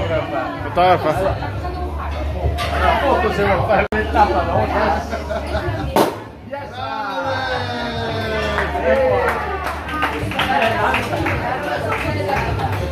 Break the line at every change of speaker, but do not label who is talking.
Fotografa?
Una foto se vuoi fare le tappa, no?